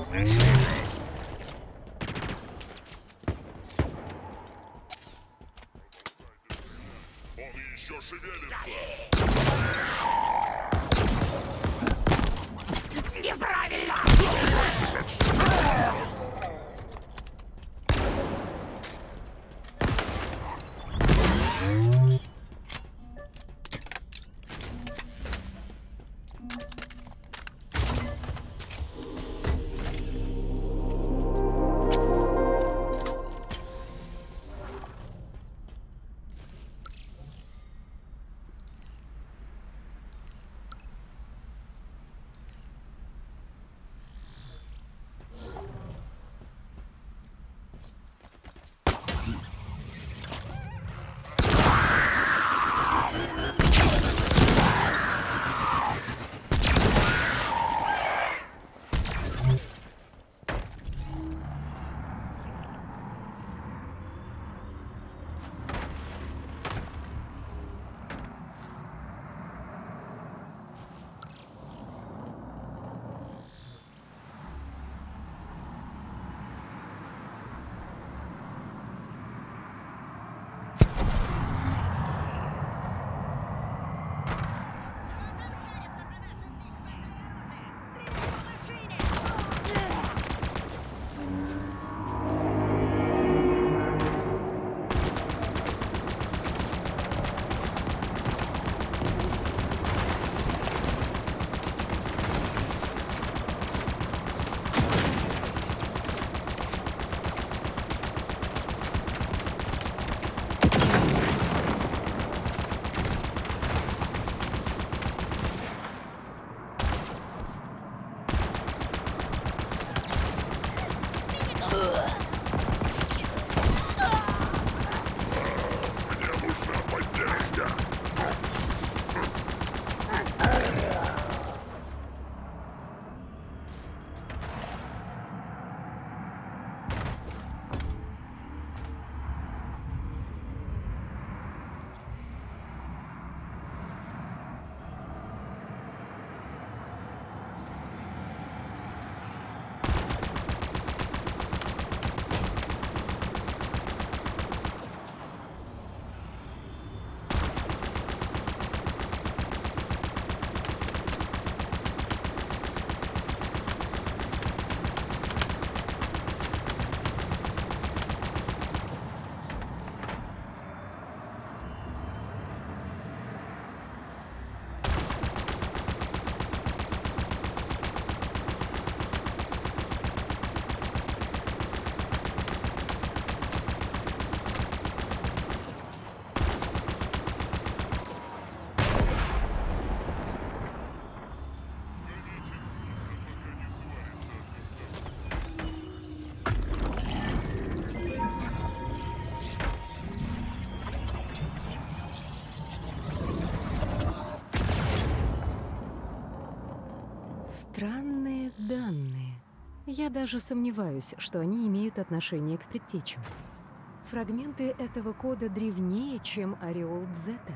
Странные данные. Я даже сомневаюсь, что они имеют отношение к предтечам. Фрагменты этого кода древнее, чем ореол Дзета.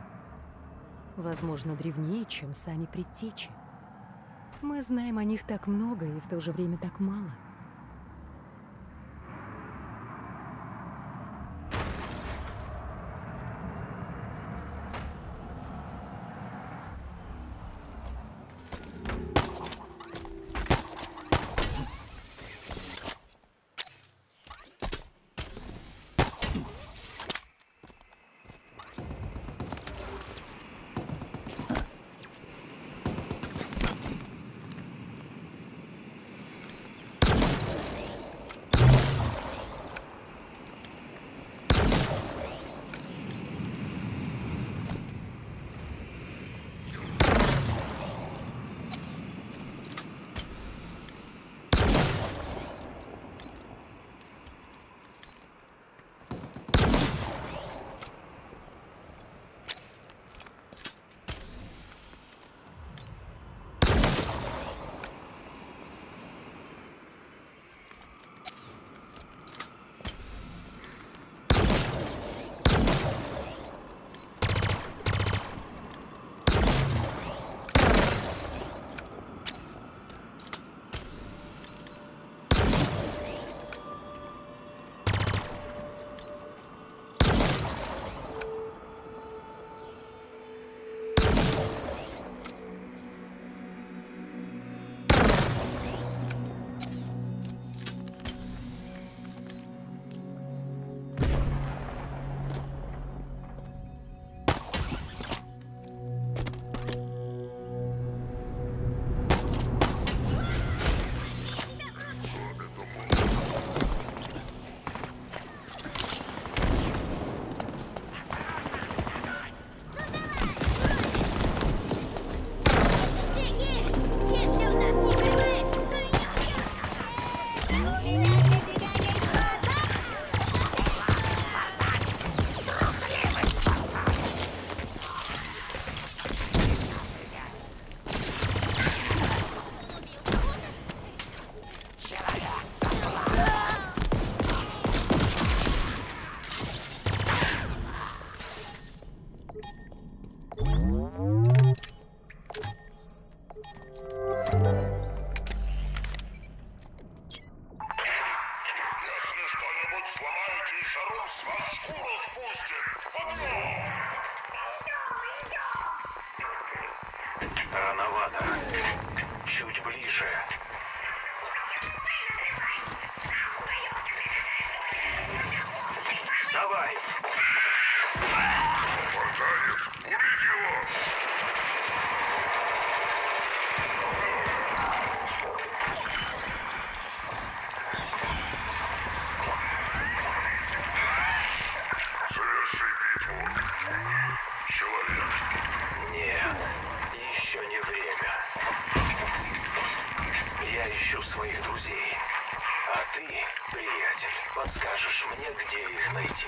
Возможно, древнее, чем сами предтечи. Мы знаем о них так много и в то же время так мало. Давай! Хватает! Убить его! Заверши битву. Человек. Нет, еще не время. Я ищу своих друзей. А ты, приятель, подскажешь мне, где их найти?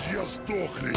Друзья сдохли.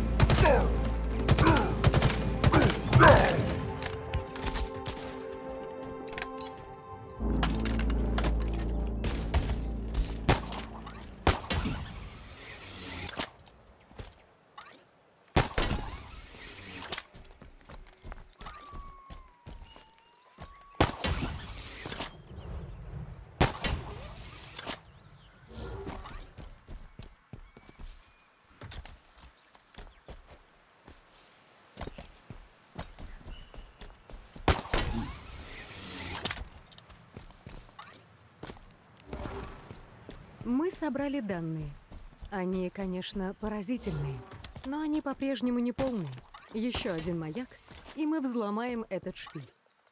Мы собрали данные. Они, конечно, поразительные, но они по-прежнему не полные. Еще один маяк, и мы взломаем этот шпиль.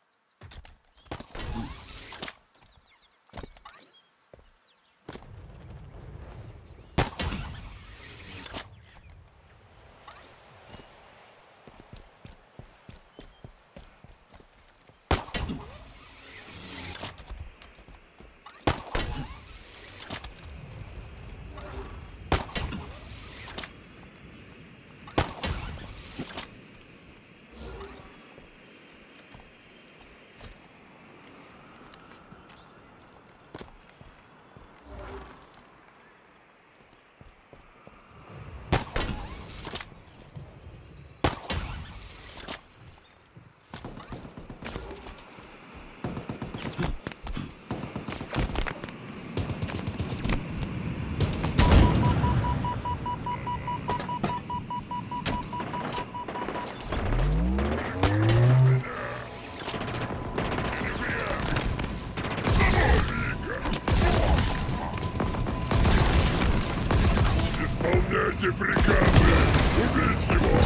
Исполняйте приказы! Убить его!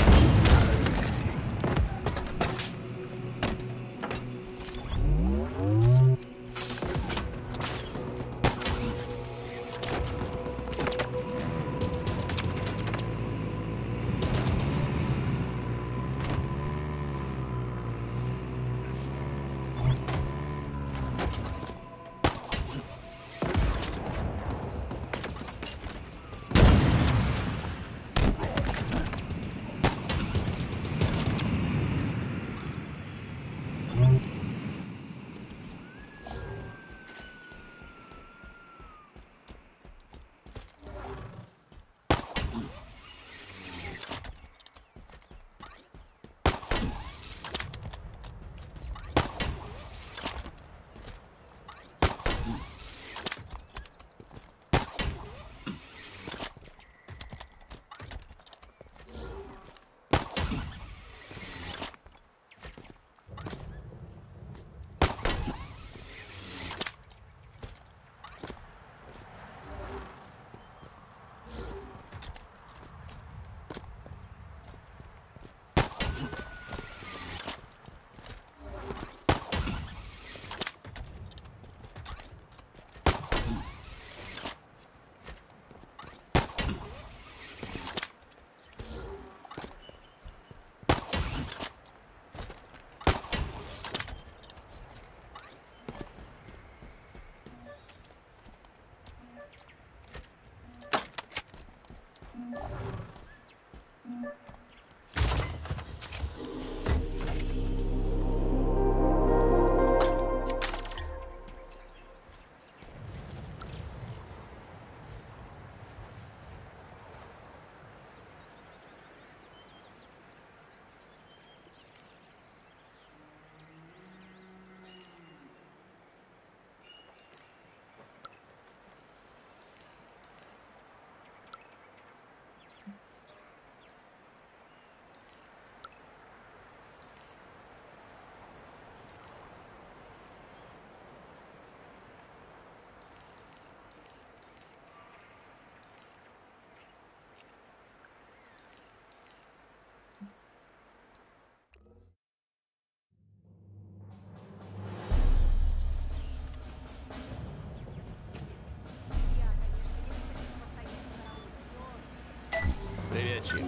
Привет, Чип.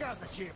приказа, Чип.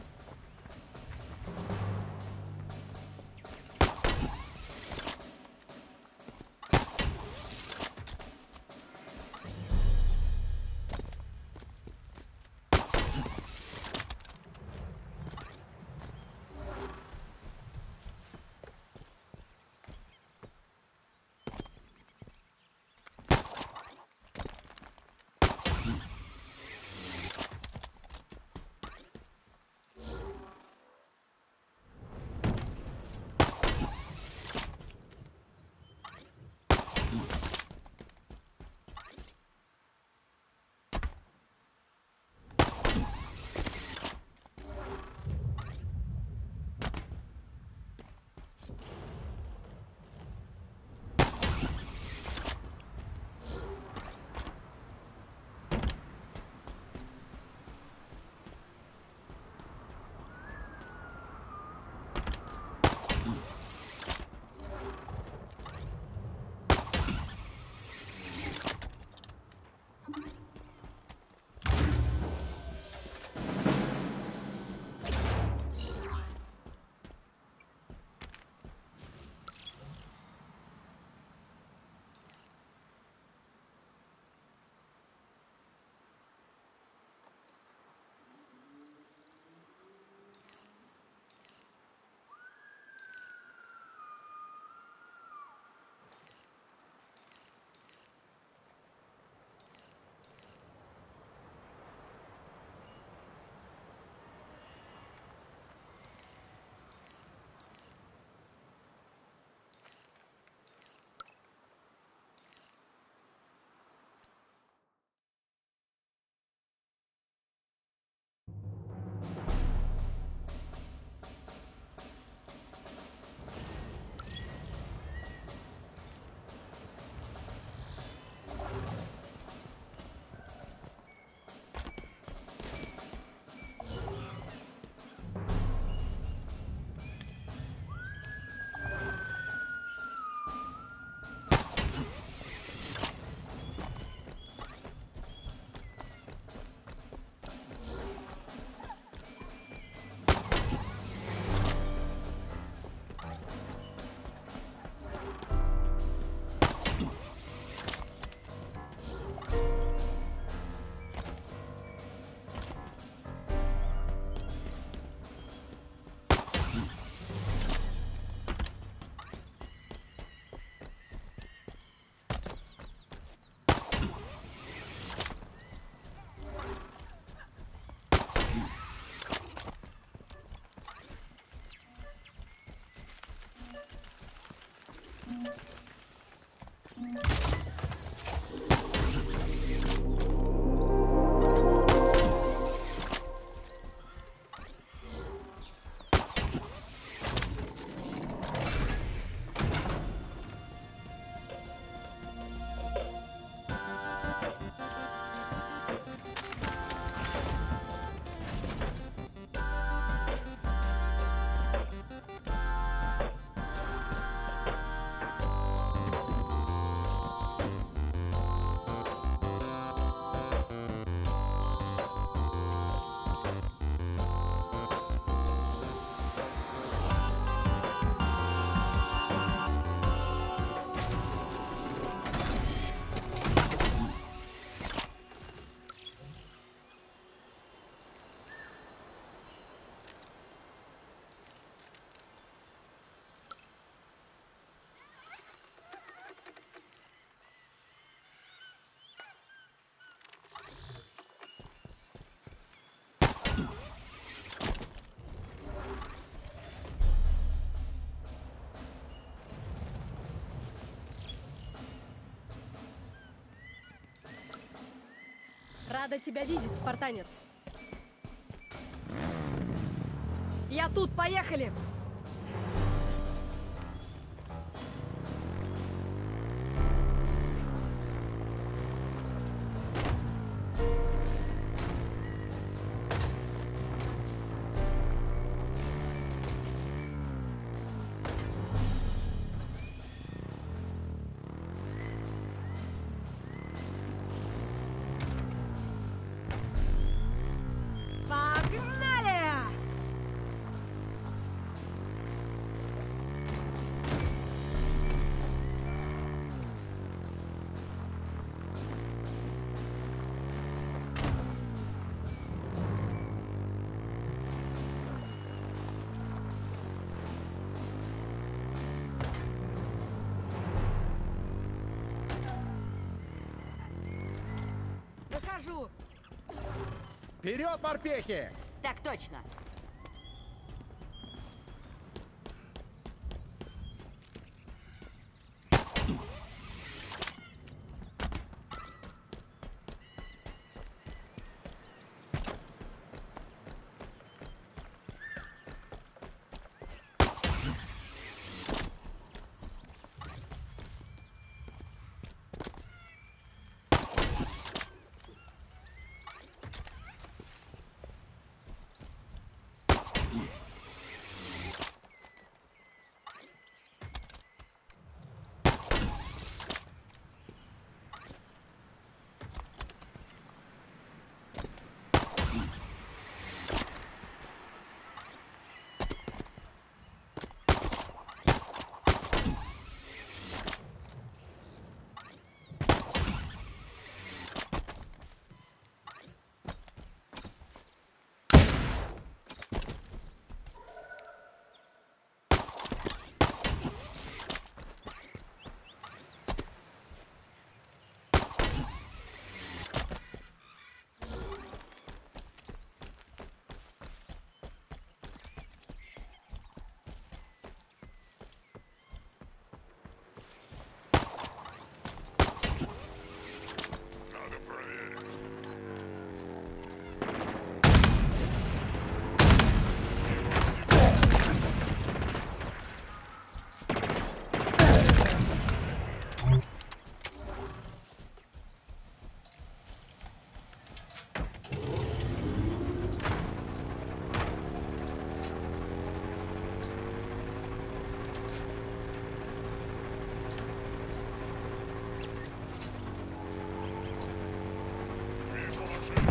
Рада тебя видеть, спартанец. Я тут, поехали! Погнали! вижу! Вперед, морпехи! Так точно. Надо проверить. Вижу машину.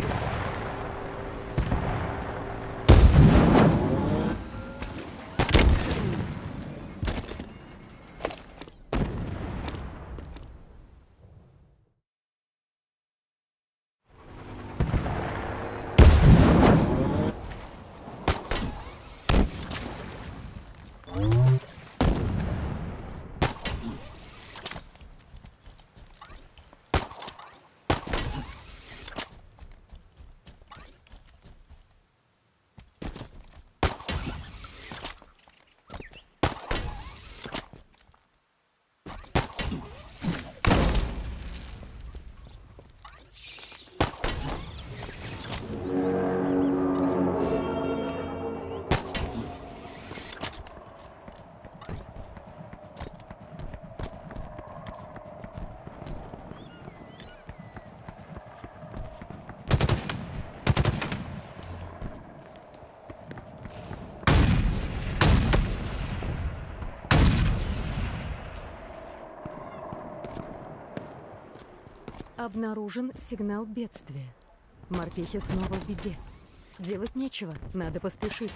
Обнаружен сигнал бедствия. Морпехи снова в беде. Делать нечего, надо поспешить.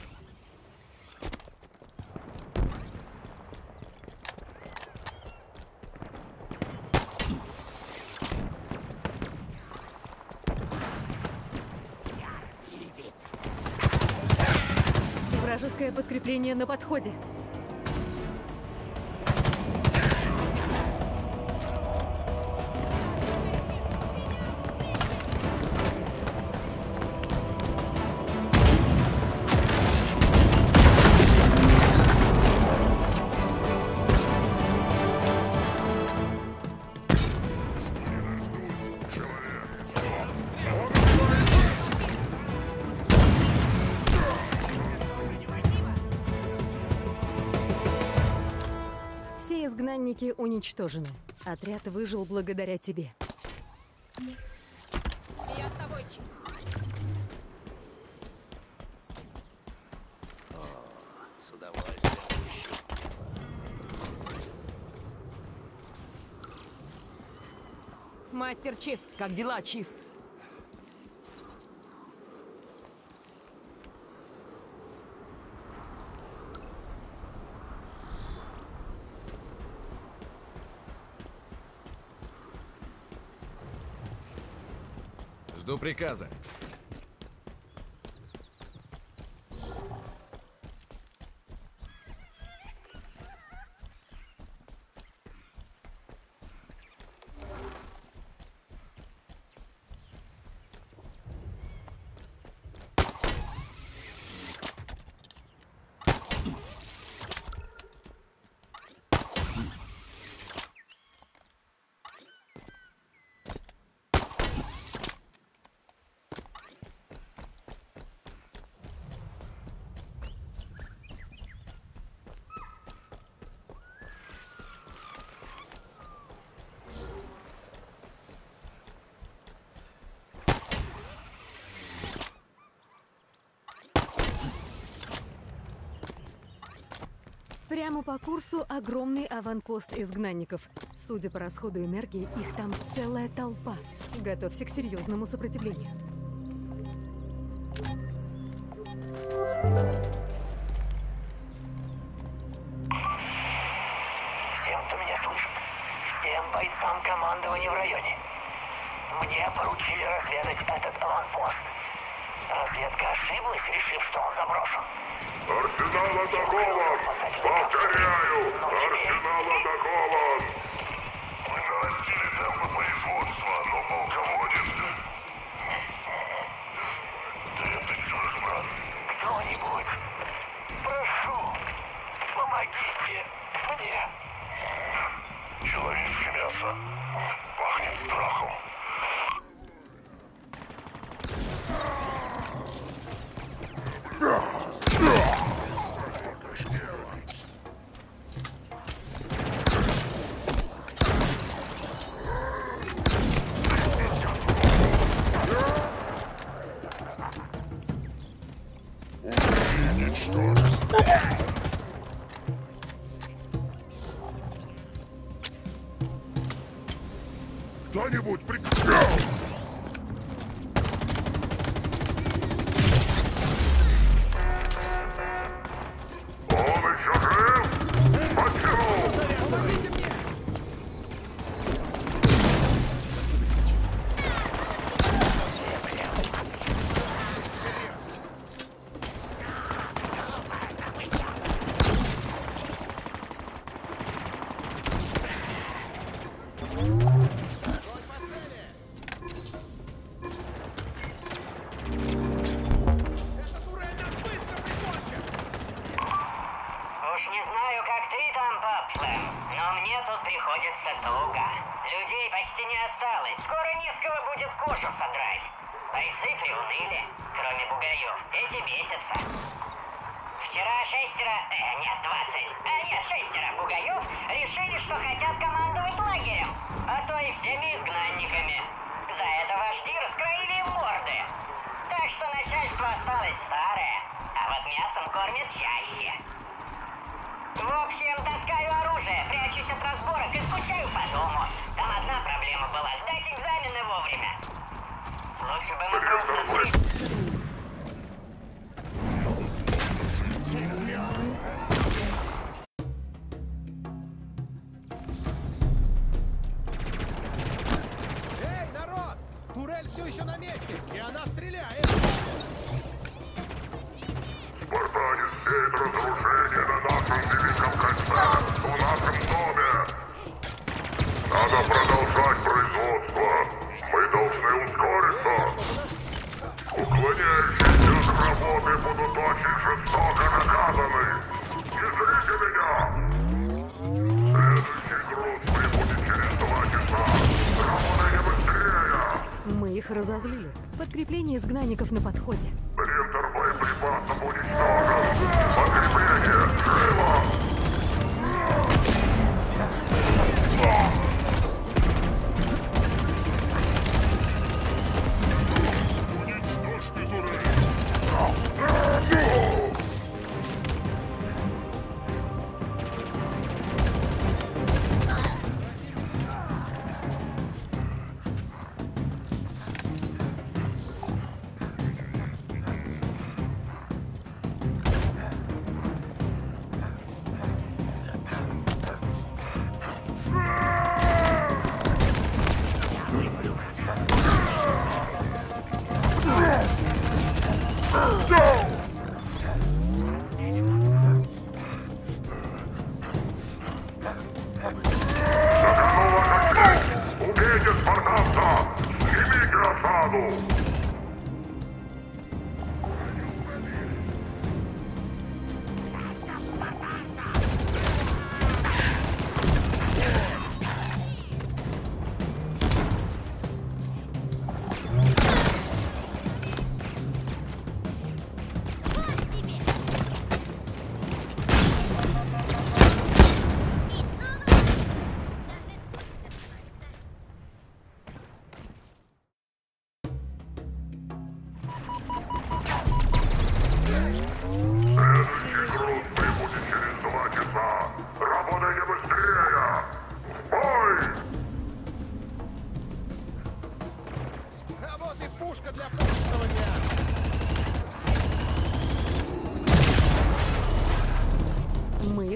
Вражеское подкрепление на подходе. Не дождусь, человек. Все изгнанники уничтожены. Отряд выжил благодаря тебе. Я с тобой, Чип. С удовольствием пущу. Мастер Чиф, как дела, Чиф? Жду приказа. Прямо по курсу огромный аванпост изгнанников. Судя по расходу энергии, их там целая толпа. Готовься к серьезному сопротивлению. Всем, кто меня слышит, всем бойцам командования в районе. Мне поручили разведать этот аванпост. Разведка ошиблась, решив, что он заброшен. Арсенал атакован! Повторяю! Арсенал атакован! Мы нарастили темпы производства, но полководец... Ты это чушь, брат. Кто-нибудь, прошу, помогите мне. Человечье мясо пахнет страхом. Ничтожество. Кто-нибудь прекратил! Он еще жив? Почему? Помогите мне! Эта турель нас быстро прикончит! Уж не знаю, как ты там, Папслэм, но мне тут приходится туго. Людей почти не осталось. Скоро не с кого будет кожу содрать. Бойцы приуныли, кроме бугаев. Эти бесятся. Вчера 6 бугаев решили, что хотят командовать лагерем, а то и всеми изгнанниками. За это вожди раскроили им морды. Так что начальство осталось старое, а вот мясом кормят чаще. В общем, таскаю оружие, прячусь от разборок и скучаю по дому. Там одна проблема была — сдать экзамены вовремя. Лучше бы мы просто... Эй, народ! Турель все еще на месте, и она стреляет! Спартанец сеет разрушение на нашем великом кольце, в нашем доме. Надо продолжать производство. Мы должны ускориться. Уклоняющиеся от работы будут очень жестоко наказаны. Не зрите меня! Следующий груз прибудет через 2 часа. Работайте быстрее! Мы их разозлили. Подкрепление изгнанников на подходе. Принтер боеприпасов уничтожен. Подкрепление! Живо! Уничтожьте турель! Убейте спартанца! Снимите осаду!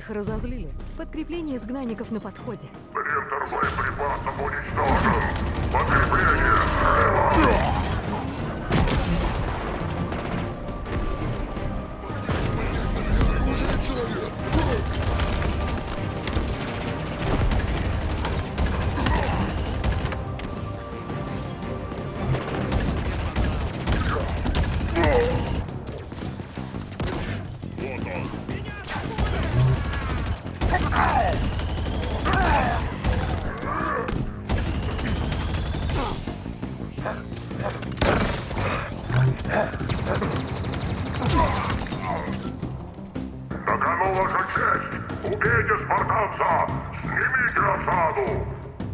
их разозлили. Подкрепление изгнанников на подходе. Принтер боеприпасов уничтожен. Подкрепление слева. На кону ваша честь! Убейте спартанца! Снимите осаду!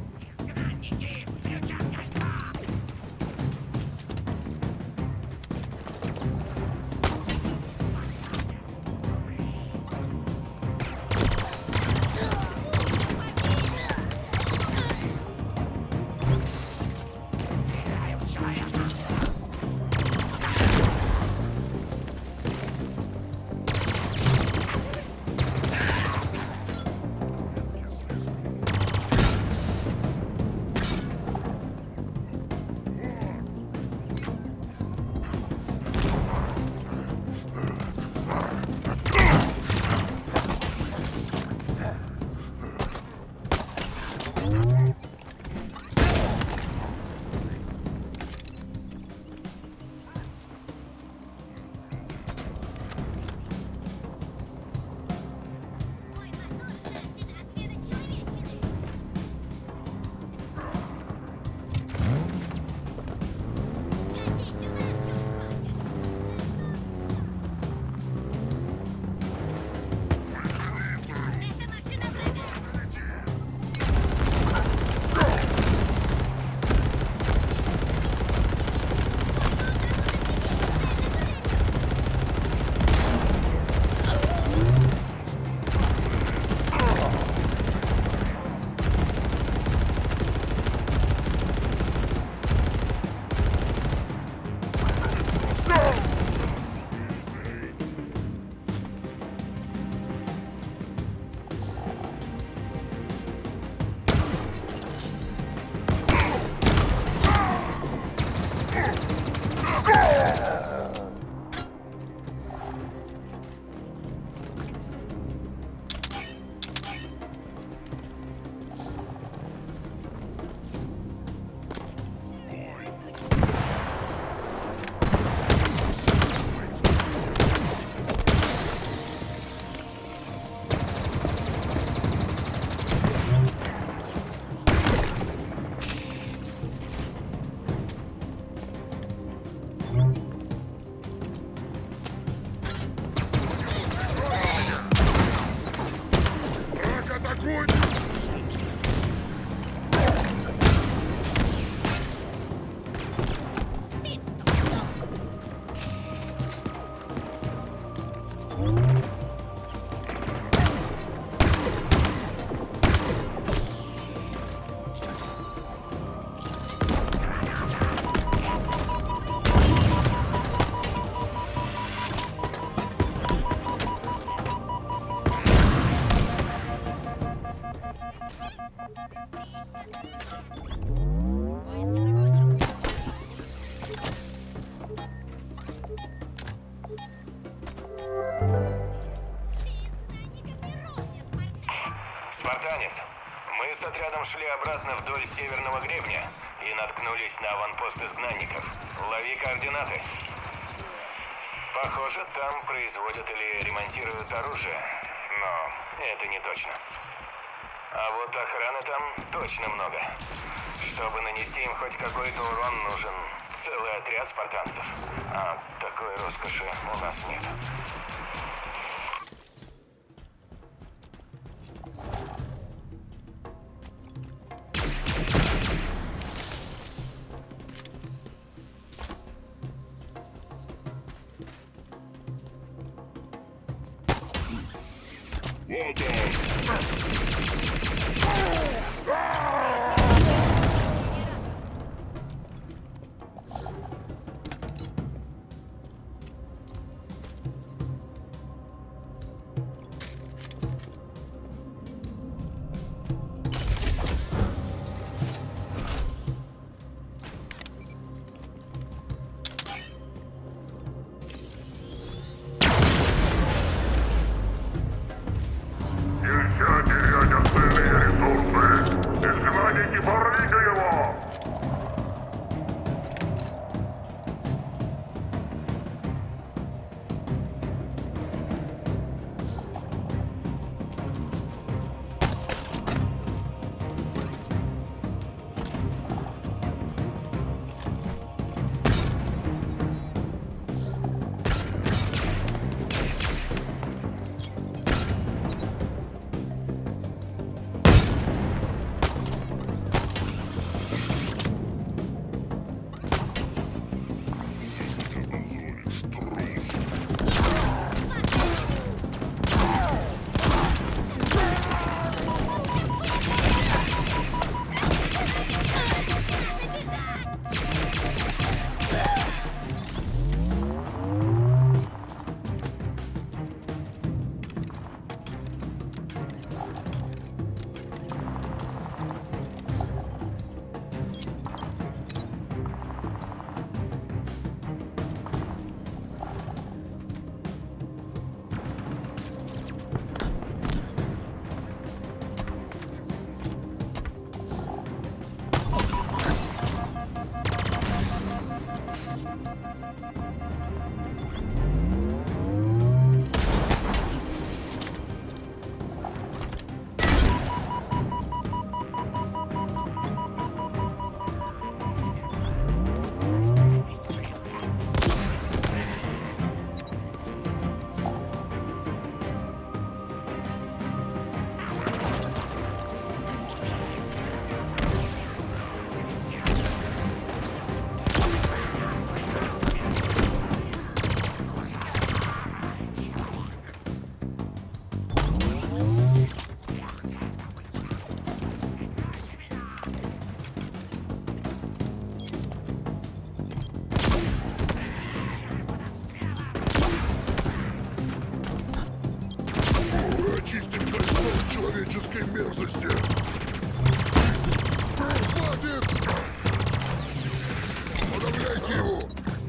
Спартанец, мы с отрядом шли обратно вдоль северного гребня и наткнулись на аванпост изгнанников. Лови координаты. Похоже, там производят или ремонтируют оружие, но это не точно. А вот охраны там точно много. Чтобы нанести им хоть какой-то урон, нужен целый отряд спартанцев. А такой роскоши у нас нет. очистим кольцо от человеческой мерзости. Хватит! Подавляйте его!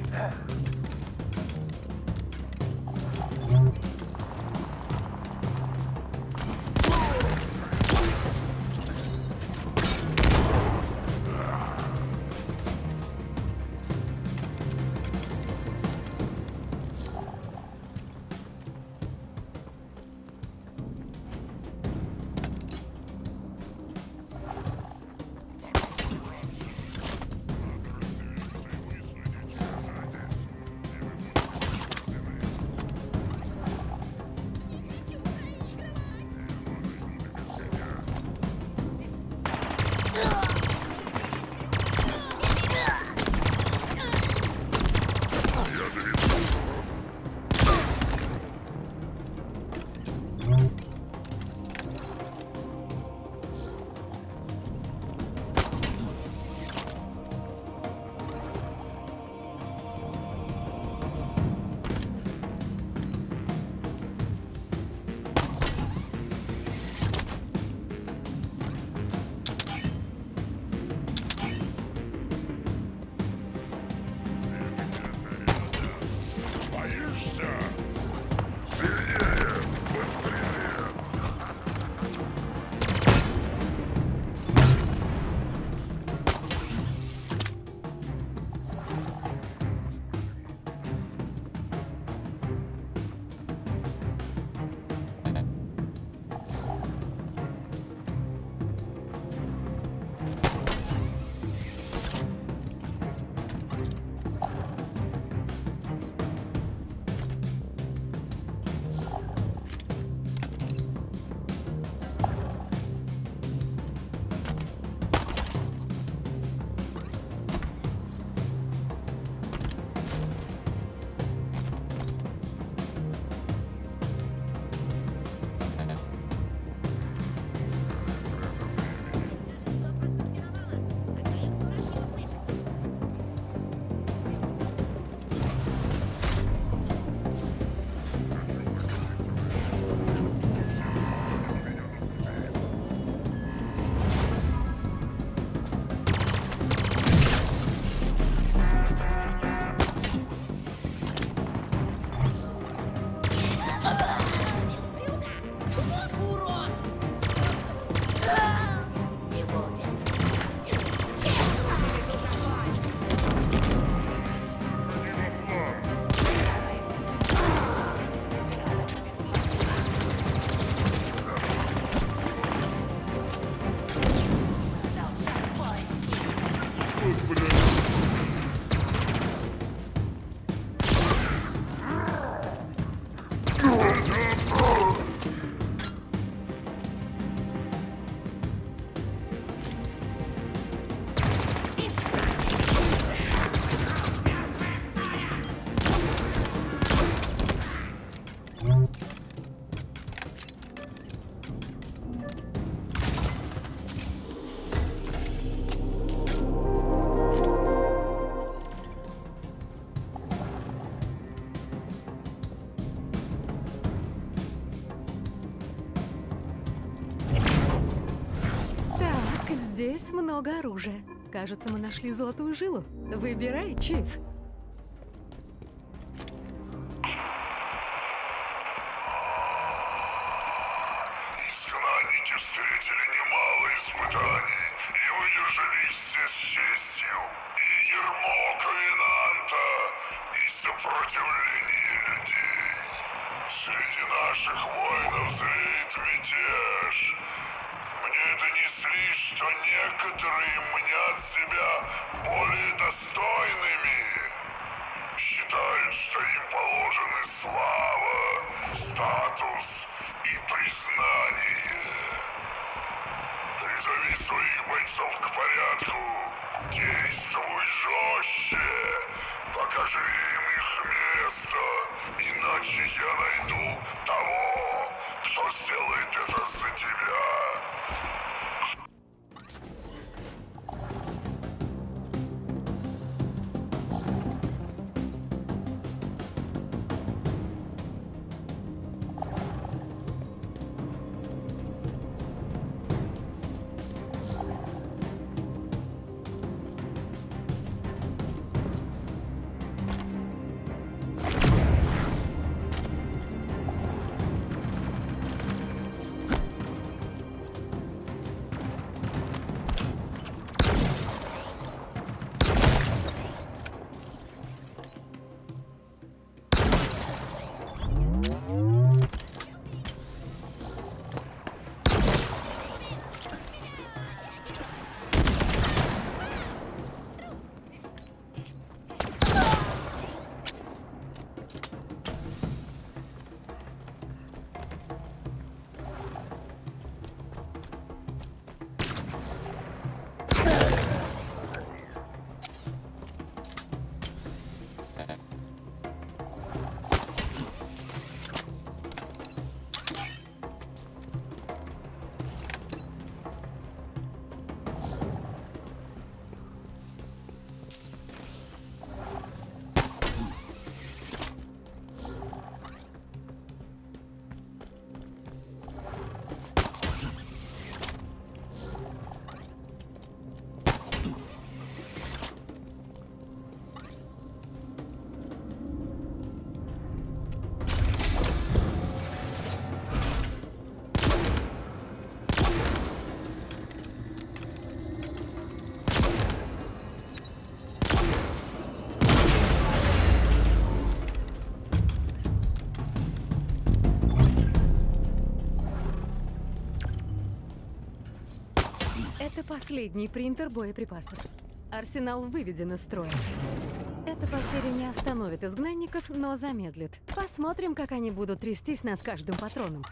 Здесь много оружия. Кажется, мы нашли золотую жилу. Выбирай, Чиф. Изгнанники встретили немало испытаний и выдержали все с честью. И ярмо ковенанта, и сопротивление людей. Среди наших воинов зреет мятеж. Мне донесли, что некоторые мнят себя более достойными. Считают, что им положены слава, статус и признание. Призови своих бойцов к порядку. Действуй жестче. Покажи им их место. Иначе я найду того, кто сделает это за тебя. Это последний принтер боеприпасов. Арсенал выведен из строя. Эта потеря не остановит изгнанников, но замедлит. Посмотрим, как они будут трястись над каждым патроном.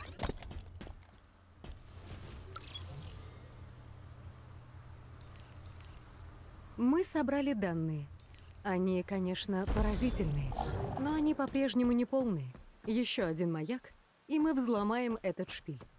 Мы собрали данные. Они, конечно, поразительные, но они по-прежнему не полные. Еще один маяк, и мы взломаем этот шпиль.